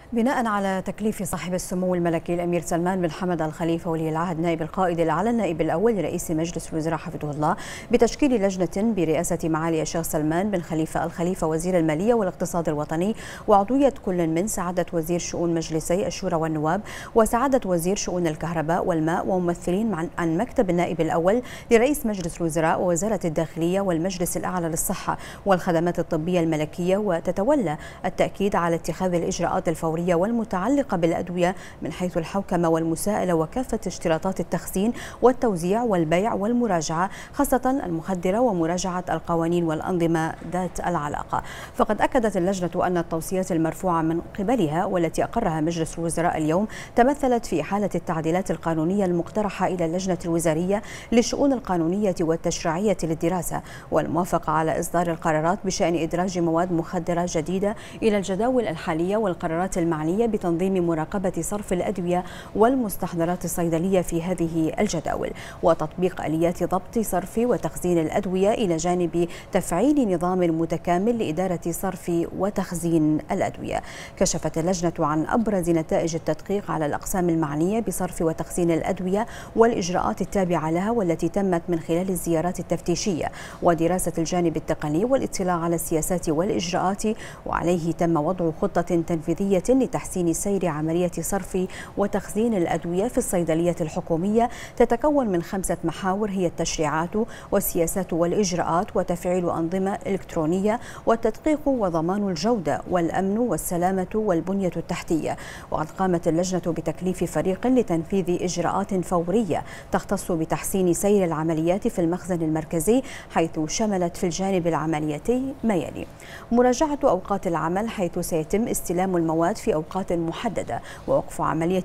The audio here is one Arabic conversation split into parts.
بناء على تكليف صاحب السمو الملكي الأمير سلمان بن حمد الخليفة ولي العهد نائب القائد الأعلى النائب الأول لرئيس مجلس الوزراء حفظه الله بتشكيل لجنة برئاسة معالي الشيخ سلمان بن خليفة الخليفة وزير المالية والاقتصاد الوطني، وعضوية كل من سعادة وزير شؤون مجلسي الشورى والنواب وسعادة وزير شؤون الكهرباء والماء، وممثلين عن مكتب النائب الأول لرئيس مجلس الوزراء ووزارة الداخلية والمجلس الأعلى للصحة والخدمات الطبية الملكية. وتتولى التأكيد على اتخاذ الإجراءات الفورية والمتعلقة بالأدوية من حيث الحوكمة والمساءلة وكافة اشتراطات التخزين والتوزيع والبيع والمراجعة، خاصة المخدرة، ومراجعة القوانين والأنظمة ذات العلاقة. فقد أكدت اللجنة أن التوصيات المرفوعة من قبلها والتي أقرها مجلس الوزراء اليوم تمثلت في حالة التعديلات القانونية المقترحة إلى اللجنة الوزارية للشؤون القانونية والتشريعية للدراسة، والموافقة على إصدار القرارات بشأن إدراج مواد مخدرة جديدة إلى الجداول الحالية والقرارات المعنية بتنظيم مراقبة صرف الأدوية والمستحضرات الصيدلية في هذه الجداول، وتطبيق آليات ضبط صرف وتخزين الأدوية إلى جانب تفعيل نظام متكامل لإدارة صرف وتخزين الأدوية. كشفت اللجنة عن أبرز نتائج التدقيق على الأقسام المعنية بصرف وتخزين الأدوية والإجراءات التابعة لها، والتي تمت من خلال الزيارات التفتيشية ودراسة الجانب التقني والاطلاع على السياسات والإجراءات. وعليه تم وضع خطة تنفيذية لتحسين سير عملية صرف وتخزين الأدوية في الصيدلية الحكومية، تتكون من 5 محاور هي التشريعات والسياسات والإجراءات وتفعيل أنظمة إلكترونية والتدقيق وضمان الجودة والأمن والسلامة والبنية التحتية. وقد قامت اللجنة بتكليف فريق لتنفيذ إجراءات فورية تختص بتحسين سير العمليات في المخزن المركزي، حيث شملت في الجانب العملياتي ما يلي: مراجعة أوقات العمل حيث سيتم استلام المواد في أوقات محددة، ووقف عملية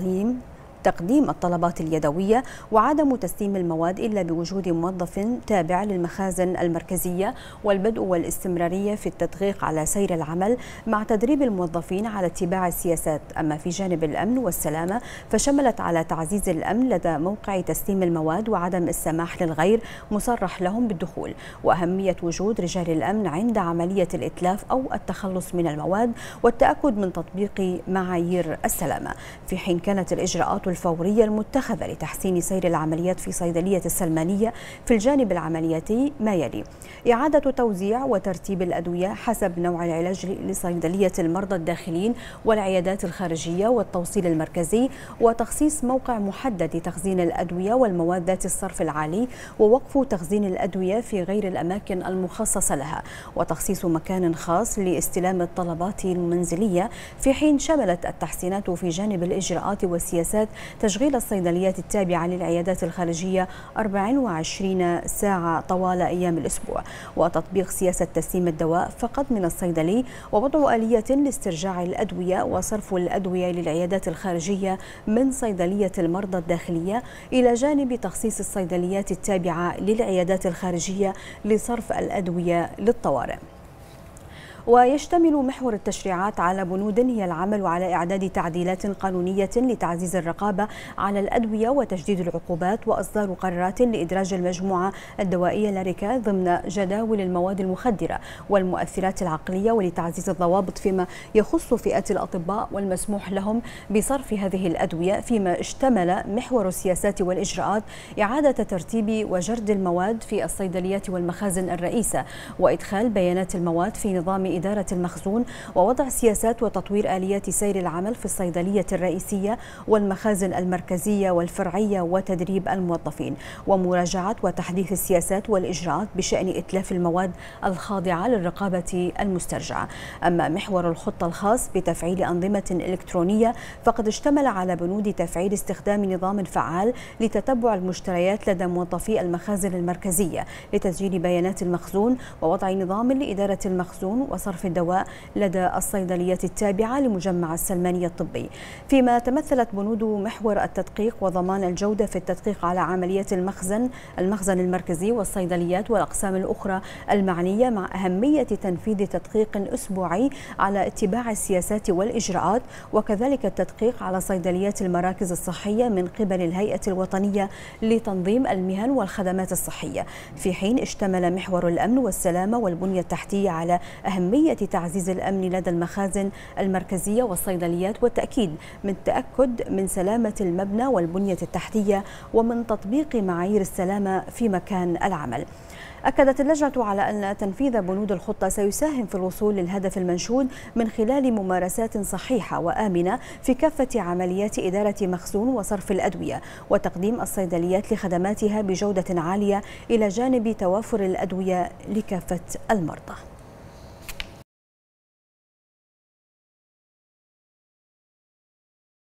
تقديم الطلبات اليدوية، وعدم تسليم المواد إلا بوجود موظف تابع للمخازن المركزية، والبدء والاستمرارية في التدقيق على سير العمل مع تدريب الموظفين على اتباع السياسات. أما في جانب الأمن والسلامة فشملت على تعزيز الأمن لدى موقع تسليم المواد وعدم السماح للغير مصرح لهم بالدخول، وأهمية وجود رجال الأمن عند عملية الإتلاف أو التخلص من المواد، والتأكد من تطبيق معايير السلامة. في حين كانت الإجراءات الفورية المتخذة لتحسين سير العمليات في صيدلية السلمانية في الجانب العملياتي ما يلي: إعادة توزيع وترتيب الأدوية حسب نوع العلاج لصيدلية المرضى الداخلين والعيادات الخارجية والتوصيل المركزي، وتخصيص موقع محدد لتخزين الأدوية والمواد ذات الصرف العالي، ووقف تخزين الأدوية في غير الأماكن المخصصة لها، وتخصيص مكان خاص لاستلام الطلبات المنزلية. في حين شملت التحسينات في جانب الإجراءات والسياسات تشغيل الصيدليات التابعة للعيادات الخارجية 24 ساعة طوال أيام الأسبوع، وتطبيق سياسة تسليم الدواء فقط من الصيدلي، ووضع آلية لاسترجاع الأدوية وصرف الأدوية للعيادات الخارجية من صيدلية المرضى الداخلية، إلى جانب تخصيص الصيدليات التابعة للعيادات الخارجية لصرف الأدوية للطوارئ. ويشتمل محور التشريعات على بنود هي العمل على إعداد تعديلات قانونية لتعزيز الرقابة على الأدوية وتشديد العقوبات، وإصدار قرارات لإدراج المجموعة الدوائية لاريكا ضمن جداول المواد المخدرة والمؤثرات العقلية، ولتعزيز الضوابط فيما يخص فئات الأطباء والمسموح لهم بصرف هذه الأدوية. فيما اشتمل محور السياسات والإجراءات إعادة ترتيب وجرد المواد في الصيدليات والمخازن الرئيسة، وإدخال بيانات المواد في نظام إدارة المخزون، ووضع سياسات وتطوير آليات سير العمل في الصيدلية الرئيسية والمخازن المركزية والفرعية، وتدريب الموظفين، ومراجعة وتحديث السياسات والإجراءات بشأن إتلاف المواد الخاضعة للرقابة المسترجعة. أما محور الخطة الخاص بتفعيل أنظمة إلكترونية فقد اشتمل على بنود تفعيل استخدام نظام فعال لتتبع المشتريات لدى موظفي المخازن المركزية لتسجيل بيانات المخزون، ووضع نظام لإدارة المخزون صرف الدواء لدى الصيدليات التابعة لمجمع السلمانية الطبي. فيما تمثلت بنود محور التدقيق وضمان الجودة في التدقيق على عمليات المخزن المركزي والصيدليات والأقسام الأخرى المعنية، مع أهمية تنفيذ تدقيق أسبوعي على اتباع السياسات والإجراءات، وكذلك التدقيق على صيدليات المراكز الصحية من قبل الهيئة الوطنية لتنظيم المهن والخدمات الصحية. في حين اشتمل محور الأمن والسلامة والبنية التحتية على أهمية أهمية تعزيز الأمن لدى المخازن المركزية والصيدليات، والتأكيد من سلامة المبنى والبنية التحتية ومن تطبيق معايير السلامة في مكان العمل. أكدت اللجنة على أن تنفيذ بنود الخطة سيساهم في الوصول للهدف المنشود من خلال ممارسات صحيحة وآمنة في كافة عمليات إدارة مخزون وصرف الأدوية، وتقديم الصيدليات لخدماتها بجودة عالية إلى جانب توافر الأدوية لكافة المرضى.